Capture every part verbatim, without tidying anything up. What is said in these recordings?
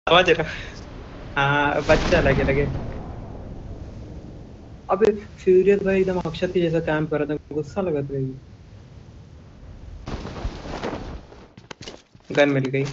समझ रहा। हाँ बच्चा लगे लगे। अबे फ्यूरियस भाई एकदम अक्षत के जैसा काम कर रहा था, गुस्सा लगा था। गन मिल गई।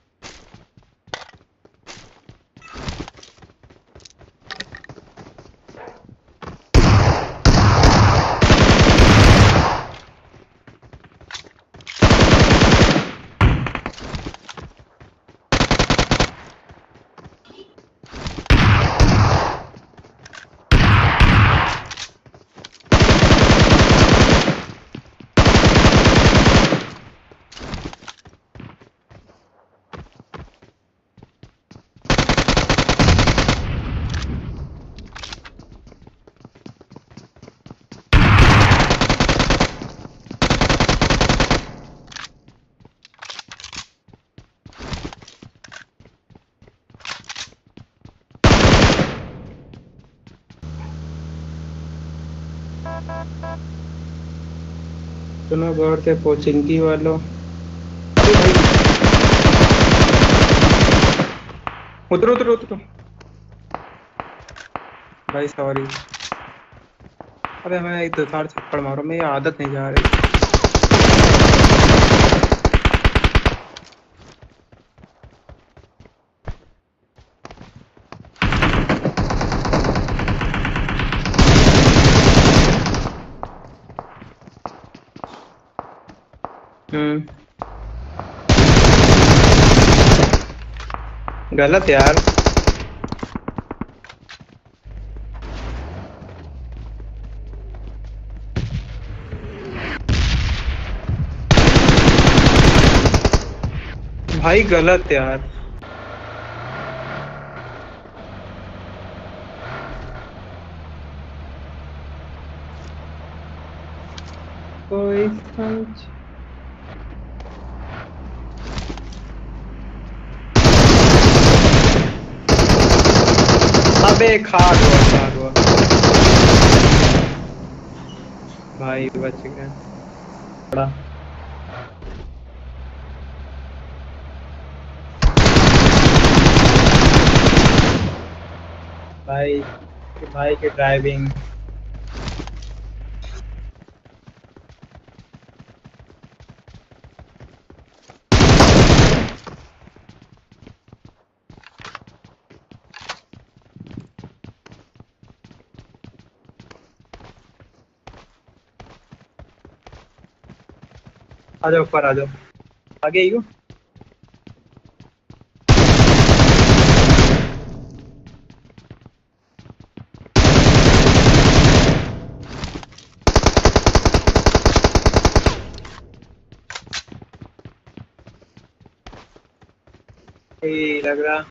सुनो गौर से पोचिंकी वालों। अरे भाई उतरो उतरो उतरो। भाई सॉरी। अबे मैं एक दो चार थप्पड़ मारो, मेरी आदत नहीं जा रही। हम्म गलत यार। भाई गलत यार। कोई समझ। अबे खाग हुआ खाग हुआ। भाई बच गया। बड़ा भाई भाई की ड्राइविंग। आ जाओ ऊपर आ जाओ। आगे ही हो। ये लग रहा।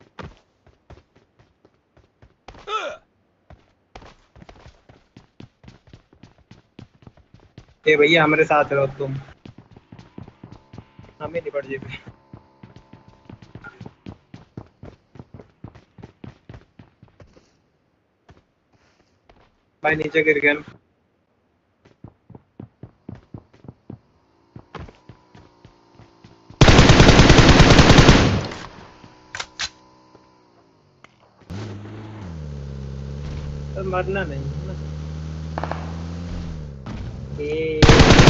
ए भैया हमारे साथ रहो तुम। हमें निपट जेबे। भाई नीचे गिर गया। तो मरना नहीं है ना। ए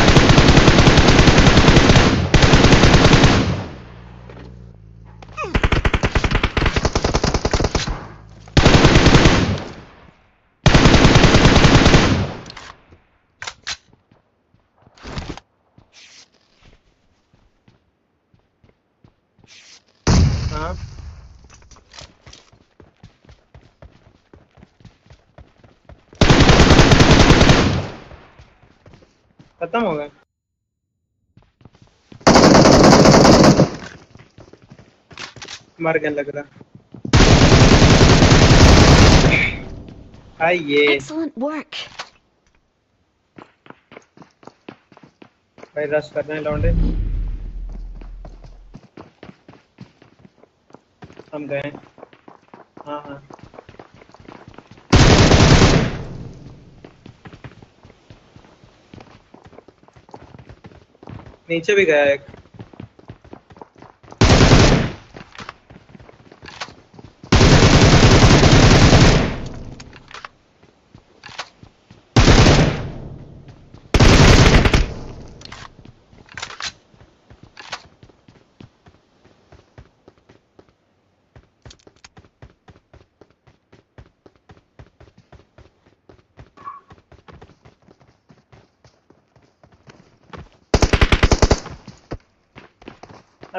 हाँ खत्म हो गया। मर गया लग रहा। भाई ये Excellent work. भाई रश करना है लौंडे। हम गए। हाँ हाँ नीचे भी गया एक।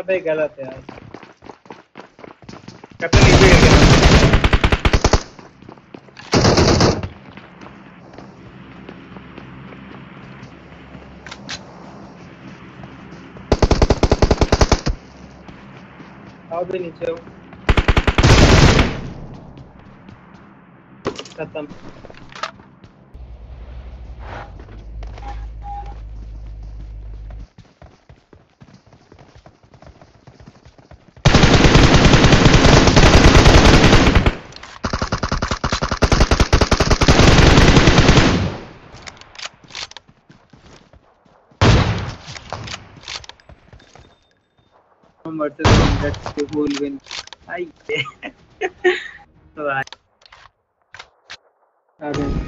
अबे गलत है यार। कैप्टन नीचे गिर गया। आओ भी नीचे हो। खत्म। वर्सेस हंड्रेड के गोल विन। आई। तो आ गए।